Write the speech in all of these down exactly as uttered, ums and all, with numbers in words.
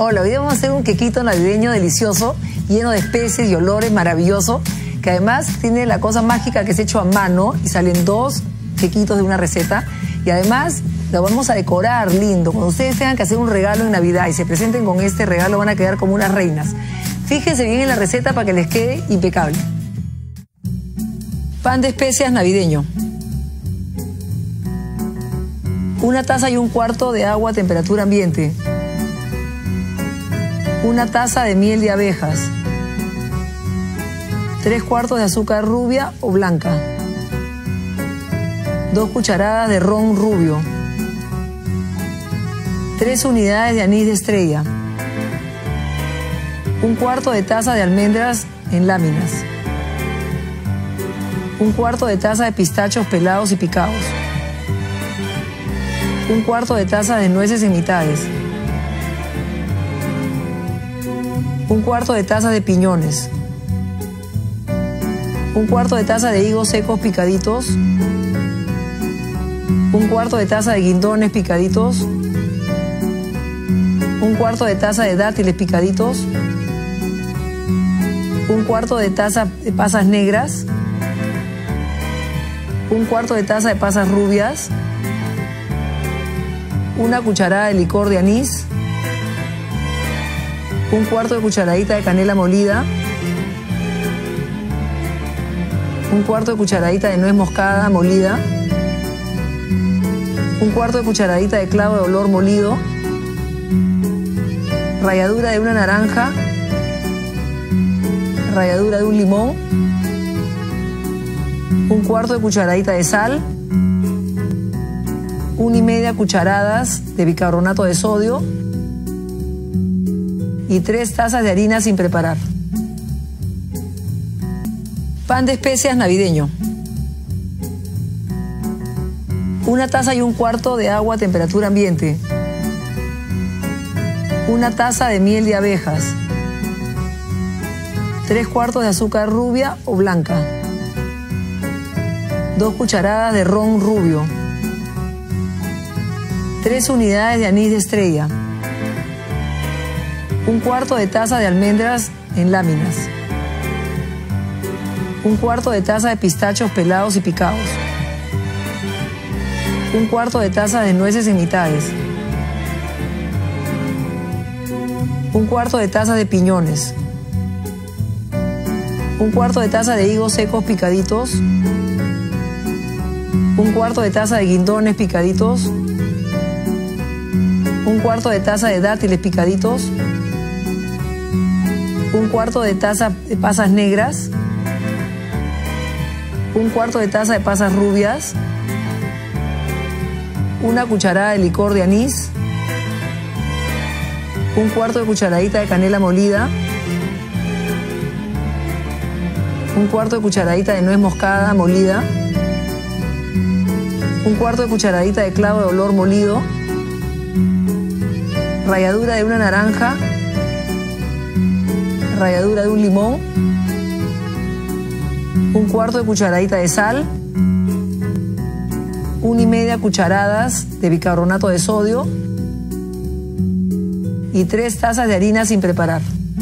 Hola, hoy día vamos a hacer un quequito navideño delicioso, lleno de especies y olores maravilloso, que además tiene la cosa mágica que es hecho a mano y salen dos quequitos de una receta. Y además lo vamos a decorar lindo. Cuando ustedes tengan que hacer un regalo en Navidad y se presenten con este regalo, van a quedar como unas reinas. Fíjense bien en la receta para que les quede impecable. Pan de especias navideño. Una taza y un cuarto de agua a temperatura ambiente. Una taza de miel de abejas. Tres cuartos de azúcar rubia o blanca. Dos cucharadas de ron rubio. Tres unidades de anís de estrella. Un cuarto de taza de almendras en láminas. Un cuarto de taza de pistachos pelados y picados. Un cuarto de taza de nueces en mitades. Un cuarto de taza de piñones. Un cuarto de taza de higos secos picaditos. Un cuarto de taza de guindones picaditos. Un cuarto de taza de dátiles picaditos. Un cuarto de taza de pasas negras. Un cuarto de taza de pasas rubias. Una cucharada de licor de anís. Un cuarto de cucharadita de canela molida. Un cuarto de cucharadita de nuez moscada molida. Un cuarto de cucharadita de clavo de olor molido. Ralladura de una naranja. Ralladura de un limón. Un cuarto de cucharadita de sal. Una y media cucharadas de bicarbonato de sodio. Y tres tazas de harina sin preparar. Pan de especias navideño. Una taza y un cuarto de agua a temperatura ambiente. Una taza de miel de abejas. Tres cuartos de azúcar rubia o blanca. Dos cucharadas de ron rubio. Tres unidades de anís de estrella. Un cuarto de taza de almendras en láminas. Un cuarto de taza de pistachos pelados y picados. Un cuarto de taza de nueces en mitades. Un cuarto de taza de piñones. Un cuarto de taza de higos secos picaditos. Un cuarto de taza de guindones picaditos. Un cuarto de taza de dátiles picaditos. Un cuarto de taza de pasas negras. Un cuarto de taza de pasas rubias. Una cucharada de licor de anís. Un cuarto de cucharadita de canela molida. Un cuarto de cucharadita de nuez moscada molida. Un cuarto de cucharadita de clavo de olor molido. Ralladura de una naranja. Ralladura de un limón. Un cuarto de cucharadita de sal. Una y media cucharadas de bicarbonato de sodio. Y tres tazas de harina sin preparar.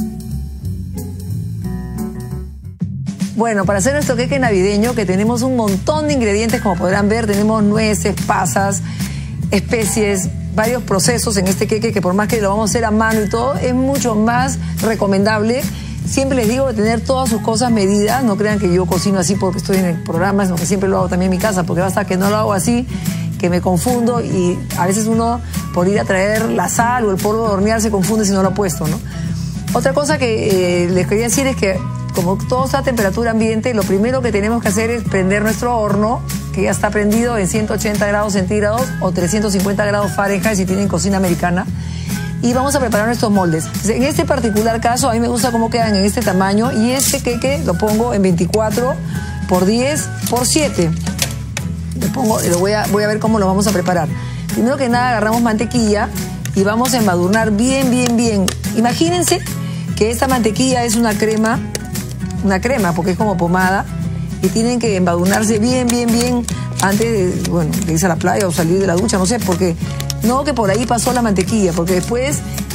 Bueno, para hacer nuestro queque navideño, que tenemos un montón de ingredientes, como podrán ver, tenemos nueces, pasas, especies, varios procesos en este queque, que por más que lo vamos a hacer a mano y todo, es mucho más recomendable. Siempre les digo de tener todas sus cosas medidas. No crean que yo cocino así porque estoy en el programa, sino que siempre lo hago también en mi casa, porque basta que no lo hago así, que me confundo, y a veces uno, por ir a traer la sal o el polvo de hornear, se confunde si no lo ha puesto, ¿no? Otra cosa que eh, les quería decir es que, como todo está a temperatura ambiente, lo primero que tenemos que hacer es prender nuestro horno, que ya está prendido en ciento ochenta grados centígrados o trescientos cincuenta grados Fahrenheit si tienen cocina americana. Y vamos a preparar nuestros moldes. En este particular caso, a mí me gusta cómo quedan en este tamaño, y este queque lo pongo en veinticuatro por diez por siete. Lo pongo, lo voy a, voy a ver cómo lo vamos a preparar. Primero que nada, agarramos mantequilla y vamos a embadurnar bien, bien, bien. Imagínense que esta mantequilla es una crema, una crema porque es como pomada, y tienen que embadurnarse bien, bien, bien antes de, bueno, de irse a la playa o salir de la ducha, no sé, porque no que por ahí pasó la mantequilla, porque después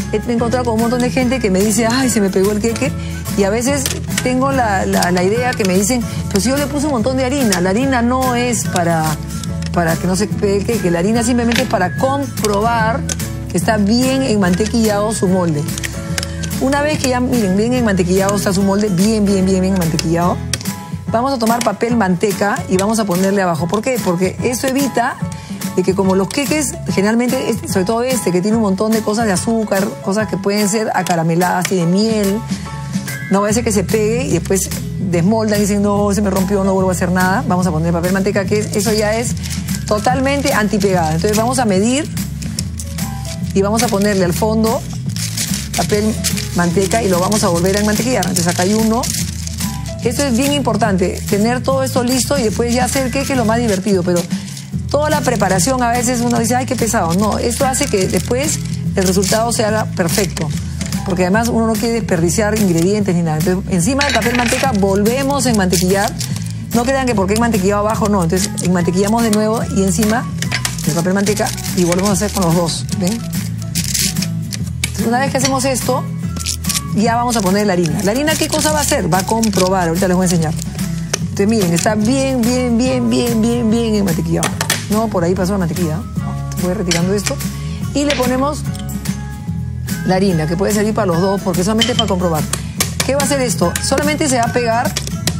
he encontrado con un montón de gente que me dice, ay, se me pegó el queque. Y a veces tengo la, la, la idea que me dicen, pues yo le puse un montón de harina. La harina no es para, para que no se pegue el queque. La harina simplemente es para comprobar que está bien enmantequillado su molde. Una vez que ya, miren, bien enmantequillado está su molde, bien, bien, bien, bien enmantequillado, vamos a tomar papel manteca y vamos a ponerle abajo. ¿Por qué? Porque eso evita de que como los queques, generalmente, sobre todo este, que tiene un montón de cosas de azúcar, cosas que pueden ser acarameladas, tiene miel, no va a ser que se pegue y después desmoldan y dicen, no, se me rompió, no vuelvo a hacer nada. Vamos a poner papel manteca, que eso ya es totalmente antipegada. Entonces vamos a medir y vamos a ponerle al fondo papel manteca y lo vamos a volver a enmantequillar. Entonces acá hay uno. Esto es bien importante, tener todo esto listo y después ya hacer el queque es lo más divertido, pero toda la preparación a veces uno dice, ay, qué pesado. No, esto hace que después el resultado se haga perfecto, porque además uno no quiere desperdiciar ingredientes ni nada. Entonces, encima del papel manteca volvemos a enmantequillar. No crean que porque he mantequillado abajo, no. Entonces, enmantequillamos de nuevo y encima el papel manteca y volvemos a hacer con los dos, ¿ven? Entonces, una vez que hacemos esto, ya vamos a poner la harina. ¿La harina qué cosa va a hacer? Va a comprobar, ahorita les voy a enseñar. Entonces, miren, está bien, bien, bien, bien, bien, bien enmantequillado. No, por ahí pasó la mantequilla. Voy retirando esto. Y le ponemos la harina, que puede servir para los dos, porque solamente es para comprobar. ¿Qué va a hacer esto? Solamente se va a pegar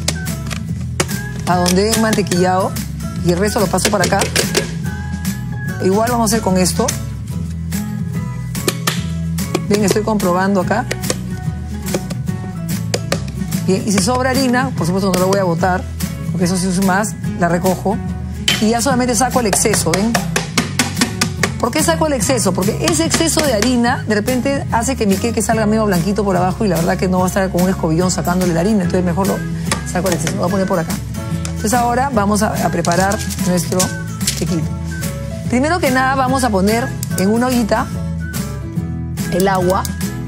a donde he mantequillado y el resto lo paso para acá. Igual vamos a hacer con esto. Bien, estoy comprobando acá. Bien, y si sobra harina, por supuesto no lo voy a botar, porque eso sí es más, la recojo. Y ya solamente saco el exceso, ¿ven? ¿Por qué saco el exceso? Porque ese exceso de harina de repente hace que mi queque salga medio blanquito por abajo y la verdad que no va a estar con un escobillón sacándole la harina, entonces mejor lo saco el exceso, lo voy a poner por acá. Entonces ahora vamos a, a preparar nuestro quequito. Primero que nada vamos a poner en una ollita el agua,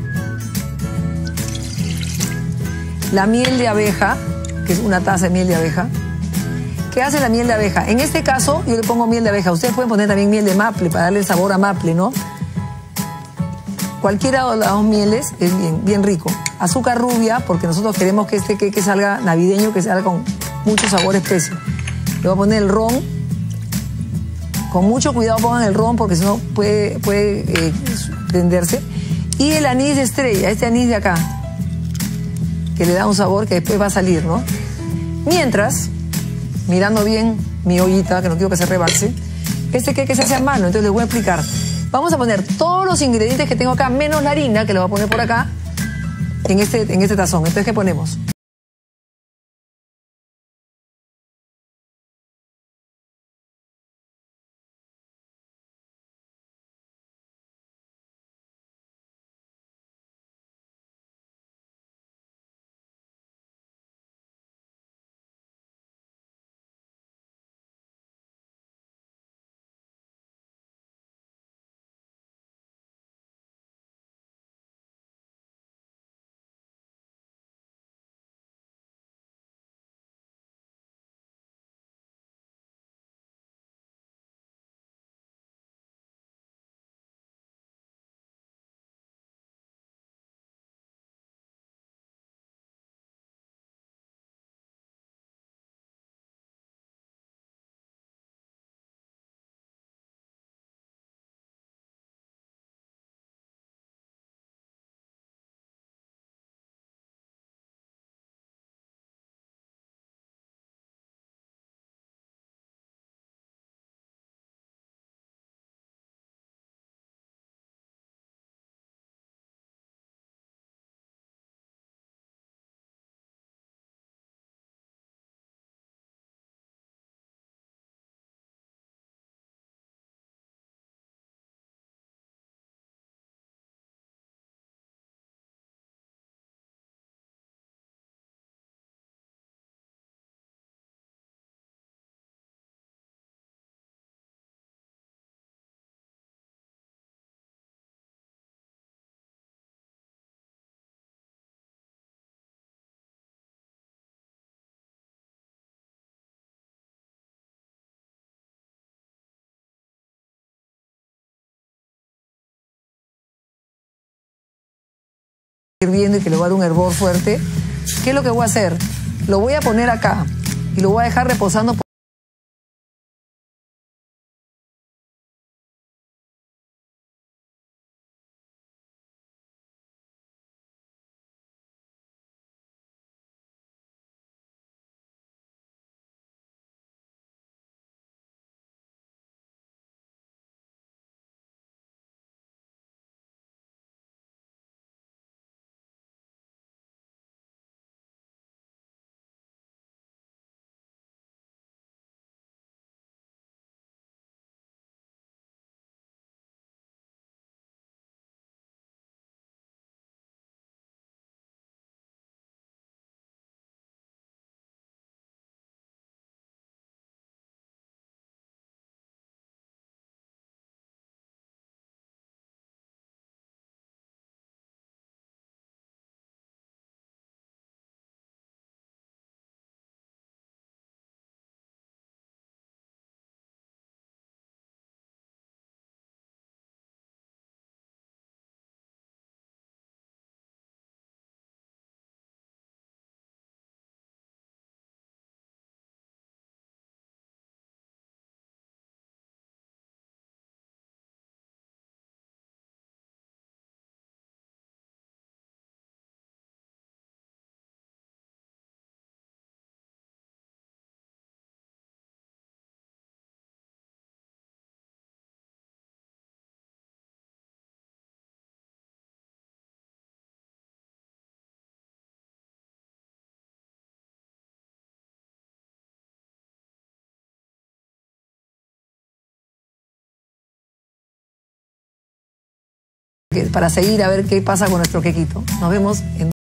la miel de abeja, que es una taza de miel de abeja. ¿Qué hace la miel de abeja? En este caso, yo le pongo miel de abeja. Ustedes pueden poner también miel de maple para darle el sabor a maple, ¿no? Cualquiera de las dos mieles es bien, bien rico. Azúcar rubia, porque nosotros queremos que este queque salga navideño, que salga con mucho sabor especio. Le voy a poner el ron. Con mucho cuidado pongan el ron, porque si no puede, puede eh, prenderse. Y el anís de estrella, este anís de acá, que le da un sabor que después va a salir, ¿no? Mientras, mirando bien mi ollita, que no quiero que se rebalse, este queque se hace a mano, entonces les voy a explicar. Vamos a poner todos los ingredientes que tengo acá, menos la harina, que lo voy a poner por acá, en este, en este tazón. Entonces, ¿qué ponemos? hirviendo y que le va a dar un hervor fuerte, ¿qué es lo que voy a hacer? Lo voy a poner acá y lo voy a dejar reposando por para seguir a ver qué pasa con nuestro quequito. Nos vemos en